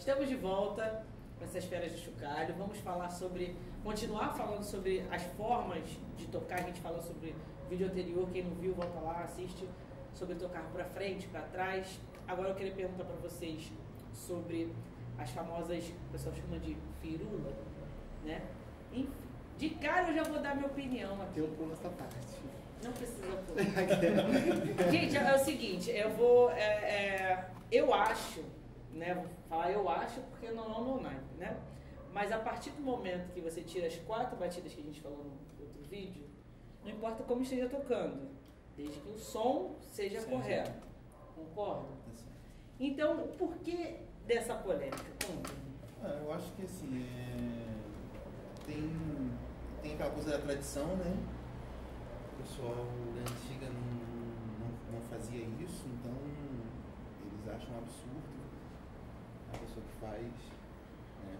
Estamos de volta com essas férias de chocalho. Vamos falar continuar falando sobre as formas de tocar. A gente falou sobre o vídeo anterior, quem não viu, volta lá, assiste, sobre tocar para frente, para trás. Agora eu queria perguntar para vocês sobre as famosas, o pessoal chama de firula, né? Enfim, de cara eu já vou dar minha opinião aqui. Eu pulo essa parte. Não precisa pular. Gente, é o seguinte, eu acho, né? Vou falar eu acho porque não, né? Mas a partir do momento que você tira as 4 batidas que a gente falou no outro vídeo, não importa como esteja tocando, desde que o som seja correto. Concorda? Então, o porquê dessa polêmica? Eu acho que assim, tem aquela coisa da tradição, né? O pessoal da antiga não fazia isso, então eles acham um absurdo a pessoa que faz, né,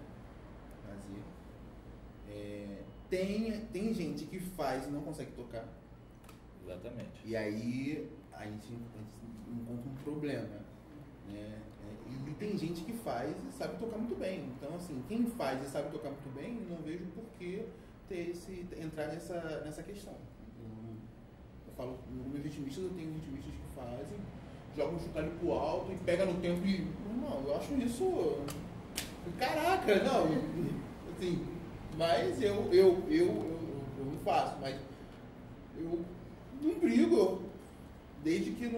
fazer. Tem gente que faz e não consegue tocar. Exatamente. E aí a gente encontra um problema, né? E tem gente que faz e sabe tocar muito bem. Então, assim, quem faz e sabe tocar muito bem, não vejo por que entrar nessa questão. Eu falo, nos meus ritmistas, eu tenho ritmistas que fazem, jogam um chocalho pro alto e pega no tempo e... Não, eu acho isso... Caraca, não! Assim, mas eu não faço, mas eu não brigo, desde que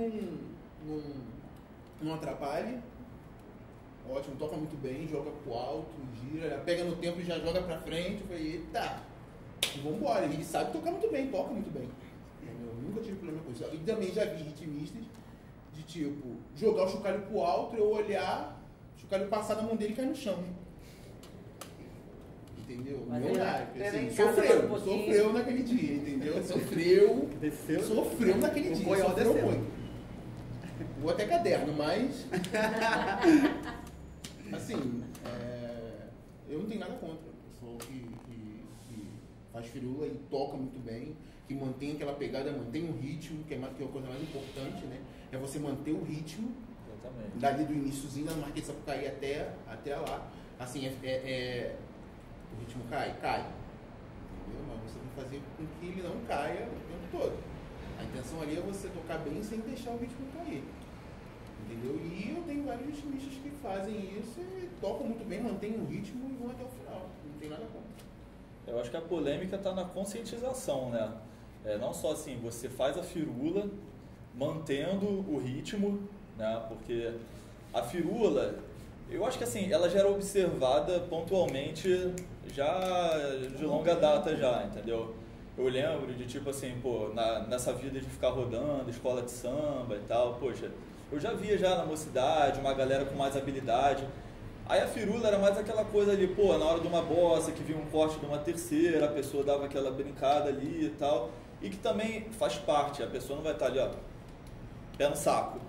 não atrapalhe. Ótimo, toca muito bem, joga pro alto, gira, pega no tempo e já joga pra frente. Eu falei, eita, vambora. Ele sabe tocar muito bem, toca muito bem. Eu nunca tive problema com isso. E também já vi ritmistas de tipo, jogar o chocalho pro alto, eu olhar, o chocalho passar na mão dele e cair no chão. Entendeu? Mas Meu naipe, assim, sofreu sofreu naquele dia, entendeu? Sofreu naquele dia, sofreu muito. Vou até caderno, mas... assim, eu não tenho nada contra. Pessoa que faz firula e toca muito bem, que mantém aquela pegada, mantém o ritmo, que é a coisa mais importante, né? É você manter o ritmo. Exatamente. Dali do iniciozinho da Marquês de Sapucaí até lá. Assim, o ritmo cai. Entendeu? Mas você tem que fazer com que ele não caia o tempo todo. A intenção ali é você tocar bem sem deixar o ritmo cair. Entendeu? E eu tenho vários ritmistas que fazem isso e tocam muito bem, mantêm o ritmo e vão até o final. Não tem nada contra. Eu acho que a polêmica está na conscientização, né? Não só assim, você faz a firula mantendo o ritmo, né? Porque a firula, eu acho que assim, ela já era observada pontualmente já de longa data já, entendeu? Eu lembro de tipo assim, pô, nessa vida de ficar rodando, escola de samba e tal, poxa, eu já via já na mocidade uma galera com mais habilidade. Aí a firula era mais aquela coisa ali, pô, na hora de uma bossa, que vinha um corte de uma terceira, a pessoa dava aquela brincada ali e tal, e que também faz parte, a pessoa não vai estar ali, ó, pé no saco.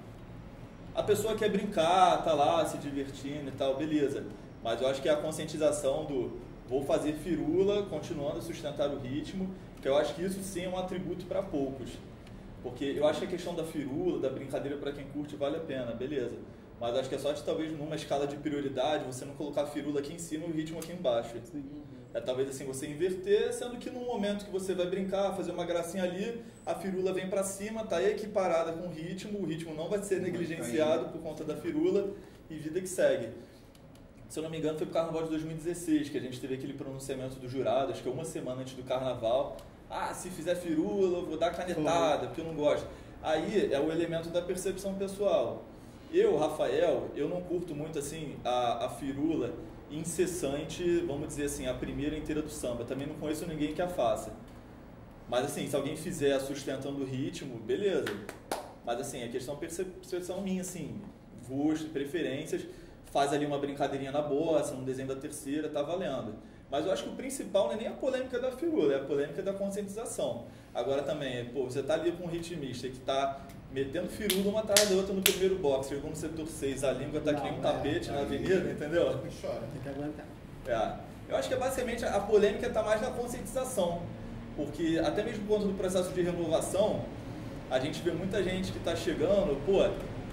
A pessoa quer brincar, tá lá se divertindo e tal, beleza. Mas eu acho que é a conscientização do vou fazer firula, continuando a sustentar o ritmo, que eu acho que isso sim é um atributo para poucos. Porque eu acho que a questão da firula, da brincadeira para quem curte vale a pena, beleza. Mas acho que é só de talvez numa escala de prioridade você não colocar a firula aqui em cima e o ritmo aqui embaixo. É talvez assim você inverter, sendo que num momento que você vai brincar, fazer uma gracinha ali, a firula vem para cima, tá equiparada com o ritmo não vai ser negligenciado por conta da firula e vida que segue. Se eu não me engano foi pro Carnaval de 2016 que a gente teve aquele pronunciamento do jurado, acho que uma semana antes do Carnaval. Ah, se fizer firula eu vou dar canetada, porque eu não gosto. Aí é o elemento da percepção pessoal. Eu, Rafael, eu não curto muito assim a firula incessante, vamos dizer assim, a primeira inteira do samba. Também não conheço ninguém que a faça. Mas assim, se alguém fizer sustentando o ritmo, beleza. Mas assim, a questão percepção minha, assim, gosto, preferências, faz ali uma brincadeirinha na bossa, um desenho da terceira, tá valendo. Mas eu acho que o principal não é nem a polêmica da firula, é a polêmica da conscientização. Agora também, pô, você tá ali com um ritmista que tá metendo firula uma atrás da outra no primeiro box, chegou no setor 6, a língua tá que nem um tapete na avenida, entendeu? Chora. Tem que aguentar. Eu acho que basicamente a polêmica está mais na conscientização, porque até mesmo por conta do processo de renovação, a gente vê muita gente que está chegando, pô,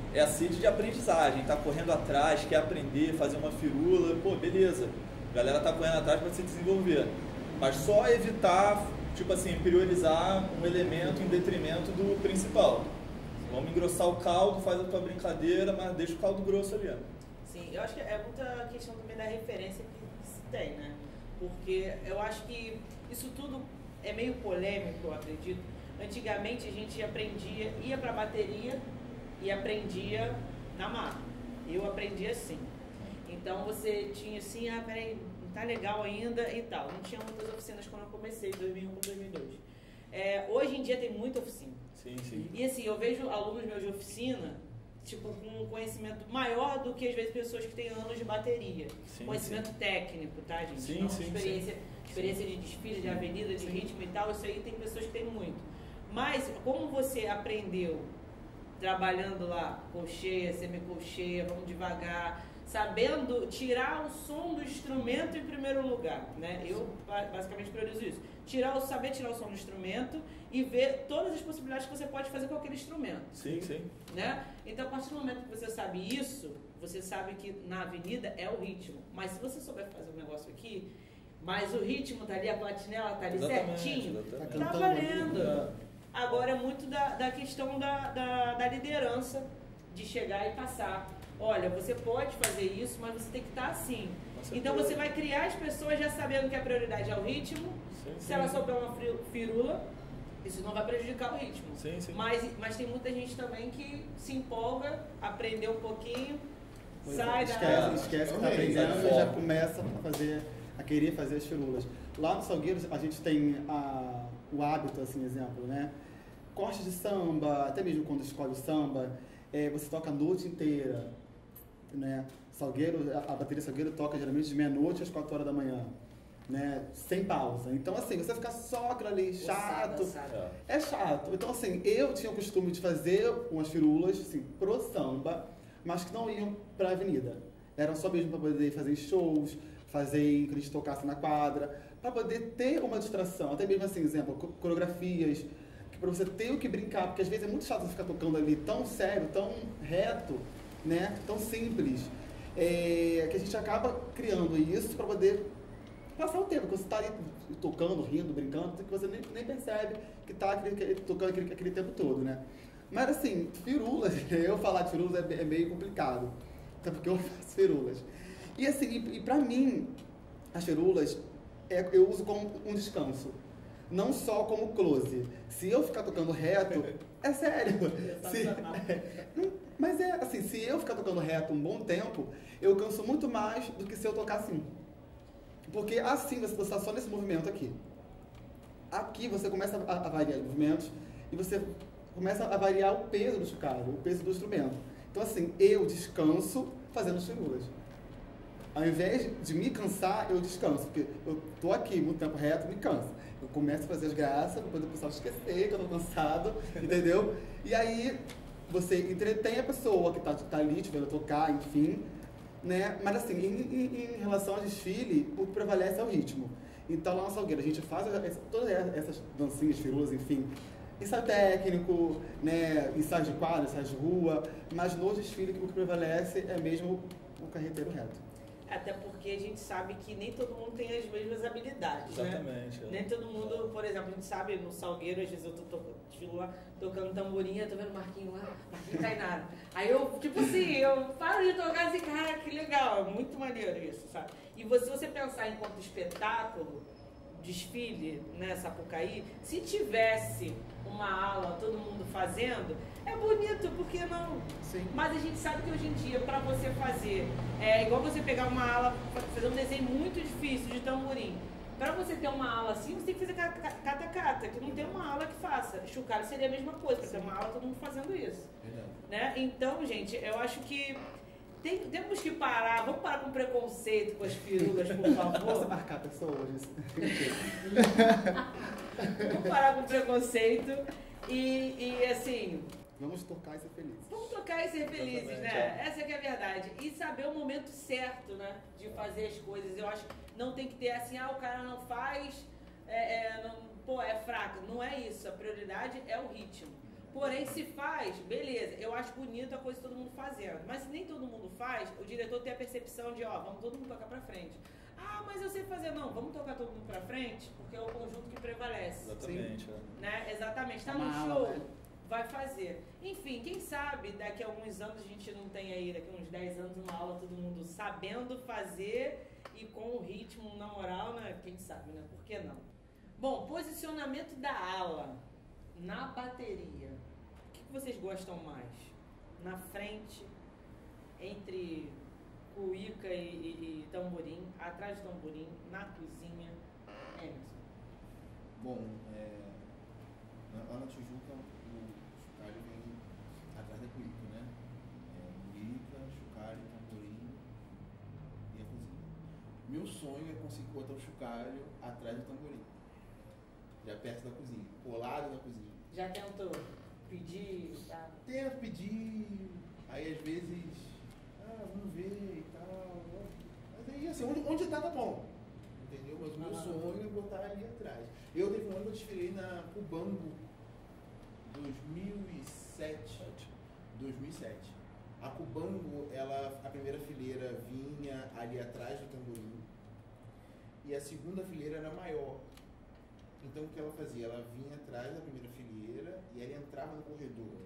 é a sede de aprendizagem, tá correndo atrás, quer aprender, fazer uma firula, pô, beleza. A galera tá correndo atrás para se desenvolver. Mas só evitar, tipo assim, priorizar um elemento em detrimento do principal. Vamos engrossar o caldo, faz a tua brincadeira, mas deixa o caldo grosso ali. Sim, eu acho que é muita questão também da referência que se tem, né? Porque eu acho que isso tudo é meio polêmico, eu acredito. Antigamente a gente aprendia, ia pra bateria e aprendia na marra. Eu aprendi assim. Então você tinha assim, peraí, não tá legal ainda e tal. Não tinha muitas oficinas quando eu comecei, 2001 para 2002. Hoje em dia tem muita oficina. Sim, sim. E assim, eu vejo alunos meus de oficina, tipo, com um conhecimento maior do que às vezes pessoas que têm anos de bateria. Sim, conhecimento técnico, tá, gente? Sim, não sim, experiência de desfile, de avenida, de ritmo e tal, isso aí tem pessoas que têm muito. Mas como você aprendeu trabalhando lá, colcheia, semicolcheia, vamos devagar, sabendo tirar o som do instrumento em primeiro lugar, né? Eu basicamente priorizo isso. Saber tirar o som do instrumento e ver todas as possibilidades que você pode fazer com aquele instrumento. Sim, sim. Né? Então, a partir do momento que você sabe isso, você sabe que na avenida é o ritmo. Mas se você souber fazer um negócio aqui, mas o ritmo tá ali, a platinela tá ali certinho, tá valendo. Agora é muito da questão da liderança, de chegar e passar. Olha, você pode fazer isso, mas você tem que estar assim. Então você vai criar as pessoas já sabendo que a prioridade é o ritmo. Se ela souber uma firula, isso não vai prejudicar o ritmo. Sim, sim. Mas tem muita gente também que se empolga, aprendeu um pouquinho, esquece que está aprendendo e já começa a querer fazer as firulas. Lá no Salgueiro a gente tem o hábito, assim, exemplo, né? Corte de samba, até mesmo quando escolhe o samba, você toca a noite inteira, né? Salgueiro, a bateria Salgueiro toca geralmente de meia-noite às 4 horas da manhã, né? Sem pausa. Então, assim, você fica só aquilo ali, chato. É chato. Então, assim, eu tinha o costume de fazer umas firulas, assim, pro samba, mas que não iam pra avenida. Eram só mesmo para poder fazer shows, fazer que a gente tocasse na quadra, para poder ter uma distração. Até mesmo, assim, exemplo, coreografias, para você ter o que brincar, porque às vezes é muito chato você ficar tocando ali tão sério, tão reto, né? Tão simples, que a gente acaba criando isso para poder passar o tempo, que você está ali tocando, rindo, brincando, que você nem percebe que está tocando aquele tempo todo, né? Mas assim, firulas, eu falar de firulas é meio complicado, até porque eu faço firulas. E assim, e para mim, as firulas eu uso como um descanso. Não só como close. Se eu ficar tocando reto, é sério. Mas é assim, se eu ficar tocando reto um bom tempo, eu canso muito mais do que se eu tocar assim. Porque assim, você está só nesse movimento aqui. Aqui você começa a variar os movimentos e você começa a variar o peso do chocalho, o peso do instrumento. Então assim, eu descanso fazendo as firulas. Ao invés de me cansar, eu descanso. Porque eu tô aqui muito tempo reto, me cansa. Eu começo a fazer as graças, para poder o pessoal esquecer que eu tô cansado, entendeu? E aí, você entretém a pessoa que tá ali, te vendo tocar, enfim, né? Mas assim, em relação ao desfile, o que prevalece é o ritmo. Então, lá na Salgueiro, a gente faz todas essas dancinhas, firulas, enfim, ensaio técnico, né? Ensaio de quadra, ensaio de rua, mas no desfile o que prevalece é mesmo o carreteiro reto. Até porque a gente sabe que nem todo mundo tem as mesmas habilidades, exatamente, né? Nem todo mundo, por exemplo, a gente sabe no Salgueiro, às vezes eu tô lá tocando tamborinha, tô vendo o Marquinho lá, Marquinho Tainara. Aí eu, tipo assim, eu paro de tocar assim, cara, que legal, é muito maneiro isso, sabe? E se você pensar enquanto espetáculo, desfile, né, Sapucaí, se tivesse uma aula, todo mundo fazendo, é bonito, por que não? Sim. Mas a gente sabe que hoje em dia, para você fazer, igual você pegar uma aula, fazer um desenho muito difícil de tamborim. Para você ter uma aula assim, você tem que fazer cata-cata, que não tem uma aula que faça. Chocalho seria a mesma coisa, para ter uma aula todo mundo fazendo isso. Né? Então, gente, eu acho que temos que parar, vamos parar com preconceito com as firulas, por favor. Posso marcar pessoas? Vamos parar com preconceito e assim... Vamos tocar e ser felizes. Vamos tocar e ser felizes, né? Essa que é a verdade. E saber o momento certo, né? De fazer as coisas. Eu acho que não tem que ter assim, o cara não faz, é fraco. Não é isso. A prioridade é o ritmo. Porém, se faz, beleza, eu acho bonito a coisa todo mundo fazendo. Mas se nem todo mundo faz, o diretor tem a percepção de, ó, vamos todo mundo tocar pra frente. Ah, mas eu sei fazer. Não, vamos tocar todo mundo pra frente, porque é o conjunto que prevalece. Exatamente. Né? Exatamente. Tá no show, vai fazer. Enfim, quem sabe daqui a alguns anos a gente não tem aí, daqui a uns 10 anos, uma aula, todo mundo sabendo fazer e com o ritmo na moral, né? Quem sabe, né? Por que não? Bom, posicionamento da ala na bateria. O que vocês gostam mais? Na frente, entre cuíca e tamborim, atrás do tamborim, na cozinha. Emerson. Bom, lá na Tijuca, o chocalho vem atrás da cuíca, né? Cuíca, chocalho, tamborim e a cozinha. Meu sonho é conseguir botar o chocalho atrás do tamborim. Já perto da cozinha, colado na cozinha. Já tentou pedir? Tá? Tento pedir, aí às vezes, vamos ver e tal. Mas aí assim, onde tá bom. Entendeu? Mas o meu sonho é botar ali atrás. Eu teve um ano que eu desfilei na Cubango 2007. A Cubango, a primeira fileira vinha ali atrás do tamborim e a segunda fileira era maior. Então o que ela fazia? Ela vinha atrás da primeira fileira e ela entrava no corredor.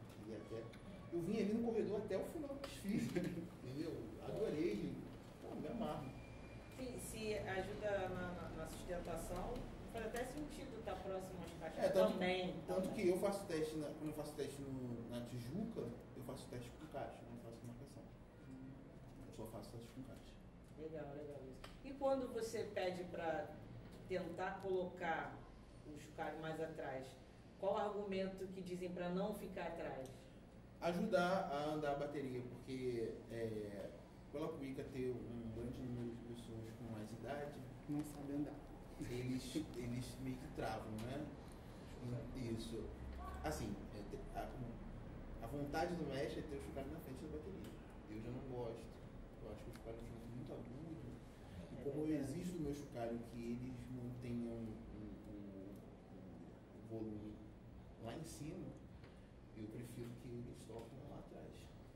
Eu vinha ali no corredor até o final do desfile. Entendeu? Adorei. Me amarro. Se ajuda na sustentação, faz até sentido estar próximo às caixas também. Tanto que eu faço teste, quando eu faço teste na Tijuca, eu faço teste com caixa, não faço marcação. Eu só faço teste com caixa. Legal isso. E quando você pede para tentar colocar o chocalho mais atrás, qual o argumento que dizem para não ficar atrás? Ajudar a andar a bateria, porque pela cuíca ter um grande número de pessoas com mais idade, não sabem andar. Eles meio que travam, né? Isso. Assim, a vontade do mestre é ter o chocalho na frente da bateria. Eu já não gosto. Eu acho que o chocalho é muito agudo. E como eu exijo do meu chocalho que eles mantenham o volume lá em cima, eu prefiro que eles toquem lá atrás.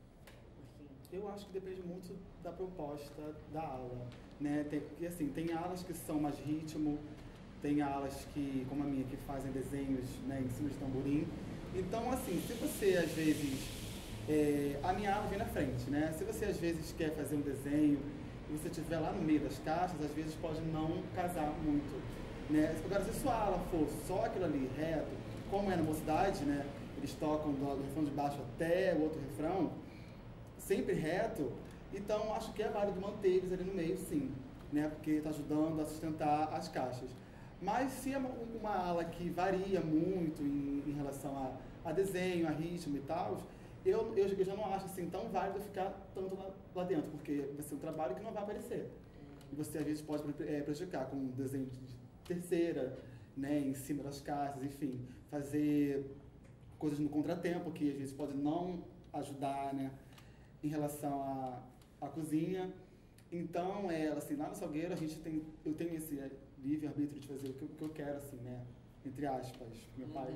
Eu acho que depende muito da proposta da ala, né? Porque assim, tem alas que são mais ritmo, tem alas que, como a minha, que fazem desenhos, né, em cima de tamborim. Então, assim, se você às vezes, a minha ala vem na frente, né? Se você às vezes quer fazer um desenho e você estiver lá no meio das caixas, às vezes pode não casar muito, né? Agora, se sua ala for só aquilo ali reto, como é na mocidade, né? Eles tocam do refrão de baixo até o outro refrão, sempre reto, então acho que é válido manter eles ali no meio, sim, né? Porque está ajudando a sustentar as caixas. Mas se é uma ala que varia muito em relação a desenho, a ritmo e tal, eu já não acho assim tão válido ficar tanto lá dentro, porque vai ser um trabalho que não vai aparecer. E você às vezes pode prejudicar com um desenho de terceira, né, em cima das caixas, enfim, fazer coisas no contratempo que às vezes pode não ajudar, né? Em relação à cozinha. Então, assim, lá no Salgueiro eu tenho esse livre-arbítrio de fazer o que eu quero, assim, né? Entre aspas, meu pai.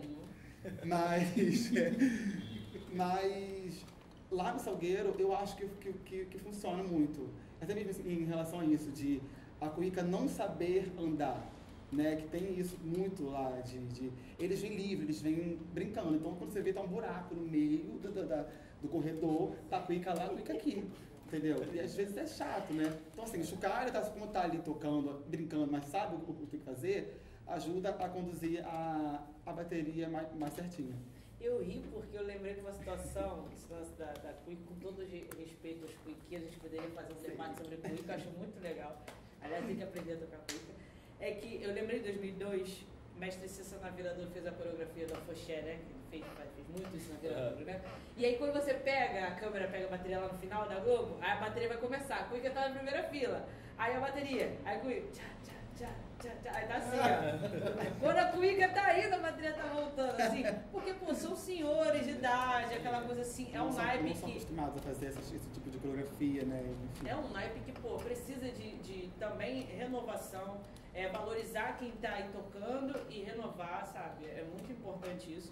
Mas lá no Salgueiro eu acho que funciona muito. Até mesmo assim, em relação a isso, de a cuíca não saber andar, né? Que tem isso muito lá, eles vêm livre, eles vêm brincando. Então, quando você vê, tá um buraco no meio do corredor, tá a cuíca lá, a cuíca aqui, entendeu? E às vezes é chato, né? Então, assim, o chocalho, como tá ali tocando, brincando, mas sabe o que tem que fazer, ajuda a conduzir a bateria mais certinha. Eu ri porque eu lembrei de uma situação, esse lance da cuíca, com todo respeito aos cuiqueiros, a gente poderia fazer um debate sobre cuíca, eu acho muito legal. Aliás, tem que aprender a tocar cuíca. É que eu lembrei de 2002, Mestre Cissa Navirador fez a coreografia do Afoxé, né? Que fez muito isso na Vila, né? E aí quando você a câmera pega a bateria lá no final da Globo, aí a bateria vai começar, a cuíca tá na primeira fila. Aí a bateria, aí a cuíca, aí tá assim, ó. Quando a cuíca tá indo, a bateria tá voltando, assim. Porque, pô, são senhores de idade, aquela coisa assim, é um naipe que... Não são acostumados a fazer esse tipo de coreografia, né? Enfim. É um naipe que, pô, precisa de também renovação, valorizar quem tá aí tocando e renovar, sabe? É muito importante isso.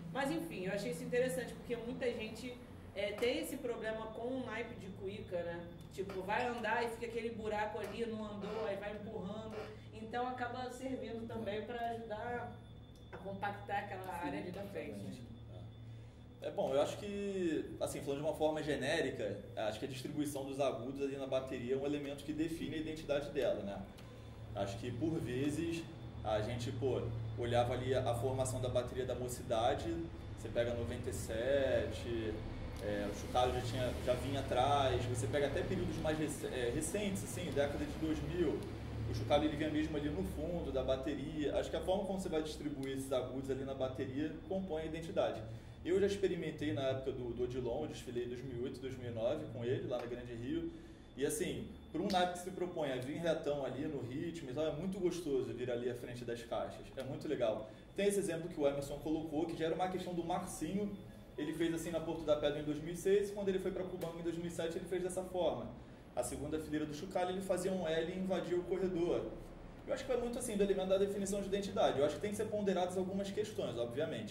Mas enfim, eu achei isso interessante, porque muita gente tem esse problema com o naipe de cuíca, né? Tipo, vai andar e fica aquele buraco ali, não andou, aí vai empurrando. Então acaba servindo também para ajudar a compactar aquela área ali da frente. Bom, eu acho que, assim, falando de uma forma genérica, acho que a distribuição dos agudos ali na bateria é um elemento que define a identidade dela, né? Acho que, por vezes, a gente, olhava ali a formação da bateria da mocidade, você pega 97, o chocalho já vinha atrás, você pega até períodos mais recentes, assim, década de 2000, o chocalho ele vinha mesmo ali no fundo da bateria. Acho que a forma como você vai distribuir esses agudos ali na bateria compõe a identidade. Eu já experimentei na época do Odilon, eu desfilei em 2008, 2009 com ele, lá na Grande Rio. E assim, para um naipe que se propõe a vir retão ali no ritmo e tal, é muito gostoso vir ali à frente das caixas. É muito legal. Tem esse exemplo que o Emerson colocou, que já era uma questão do Marcinho. Ele fez assim na Porto da Pedra em 2006, e quando ele foi para Cubango em 2007, ele fez dessa forma. A segunda fileira do chocalho, ele fazia um L e invadia o corredor. Eu acho que vai muito assim do elemento da definição de identidade. Eu acho que tem que ser ponderadas algumas questões, obviamente.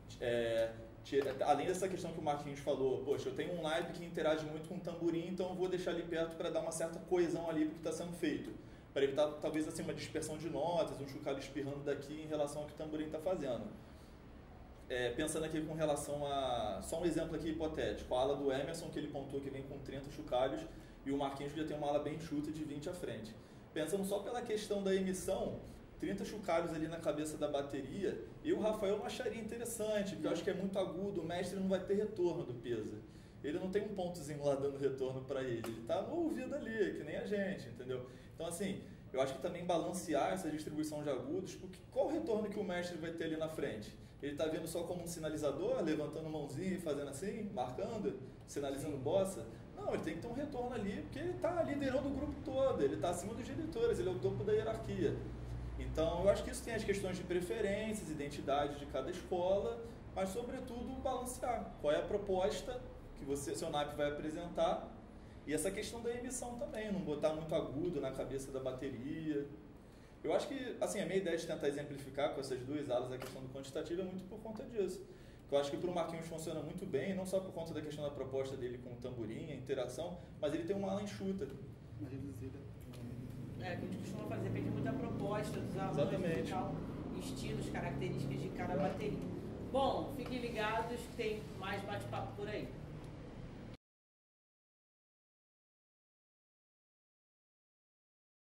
Além dessa questão que o Marquinhos falou, poxa, eu tenho um naipe que interage muito com o tamborim, então eu vou deixar ali perto para dar uma certa coesão ali para o que está sendo feito. Para evitar, talvez, assim, uma dispersão de notas, um chocalho espirrando daqui em relação ao que o tamborim está fazendo. Pensando aqui com relação a... Só um exemplo aqui hipotético. A ala do Emerson, que ele pontuou que vem com 30 chocalhos, e o Marquinhos já tem uma ala bem enxuta de 20 à frente. Pensando só pela questão da emissão, 30 chocalhos ali na cabeça da bateria, eu, Rafael, não acharia interessante, porque eu acho que é muito agudo, o mestre não vai ter retorno do peso. Ele não tem um pontozinho lá dando retorno para ele está no ouvido ali, que nem a gente, entendeu? Então, assim, eu acho que também balancear essa distribuição de agudos, porque qual o retorno que o mestre vai ter ali na frente? Ele está vendo só como um sinalizador, levantando mãozinha e fazendo assim, marcando, sinalizando bossa? Não, ele tem que ter um retorno ali, porque ele está liderando o grupo todo, ele está acima dos diretores, ele é o topo da hierarquia. Então, eu acho que isso tem as questões de preferências, identidade de cada escola, mas, sobretudo, balancear. Qual é a proposta que seu naipe vai apresentar e essa questão da emissão também, não botar muito agudo na cabeça da bateria. Eu acho que, assim, a minha ideia de tentar exemplificar com essas duas alas a questão do quantitativo é muito por conta disso. Eu acho que para o Marquinhos funciona muito bem, não só por conta da questão da proposta dele com o tamborim, a interação, mas ele tem uma ala enxuta. Uma reduzida. Que a gente costuma fazer, depende muito da proposta dos alunos, tal, estilos, características de cada bateria. Bom, fiquem ligados que tem mais bate-papo por aí.